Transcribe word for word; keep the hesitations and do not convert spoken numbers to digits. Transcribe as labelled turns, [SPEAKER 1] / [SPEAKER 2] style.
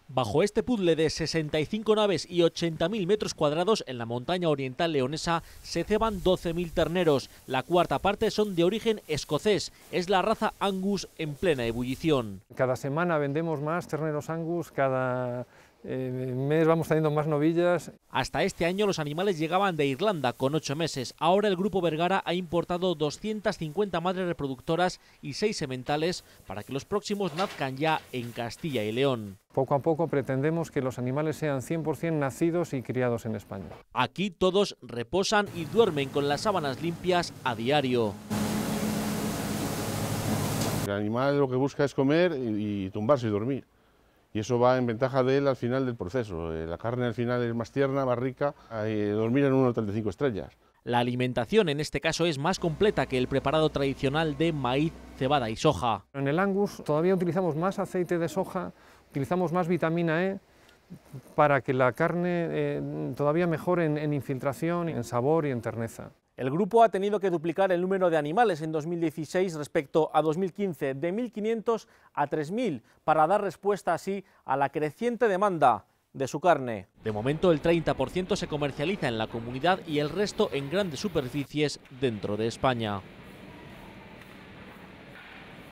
[SPEAKER 1] Bajo este puzzle de sesenta y cinco naves y ochenta mil metros cuadrados, en la montaña oriental leonesa se ceban doce mil terneros. La cuarta parte son de origen escocés. Es la raza Angus en plena ebullición.
[SPEAKER 2] Cada semana vendemos más terneros Angus, cada eh, mes vamos teniendo más novillas.
[SPEAKER 1] Hasta este año los animales llegaban de Irlanda con ocho meses. Ahora el Grupo Vergara ha importado doscientas cincuenta madres reproductoras y seis sementales para que los próximos nazcan ya en Castilla y León.
[SPEAKER 2] Poco a poco pretendemos que los animales sean cien por cien nacidos y criados en España.
[SPEAKER 1] Aquí todos reposan y duermen con las sábanas limpias a diario.
[SPEAKER 3] El animal lo que busca es comer y, y tumbarse y dormir. Y eso va en ventaja de él al final del proceso. La carne al final es más tierna, más rica, eh, dormir en un hotel de cinco estrellas.
[SPEAKER 1] La alimentación en este caso es más completa que el preparado tradicional de maíz, cebada y soja.
[SPEAKER 2] En el Angus todavía utilizamos más aceite de soja, utilizamos más vitamina E para que la carne eh, todavía mejore en, en infiltración, en sabor y en terneza.
[SPEAKER 1] El grupo ha tenido que duplicar el número de animales en dos mil dieciséis respecto a dos mil quince, de mil quinientos a tres mil, para dar respuesta así a la creciente demanda de su carne. De momento el treinta por ciento se comercializa en la comunidad y el resto en grandes superficies dentro de España.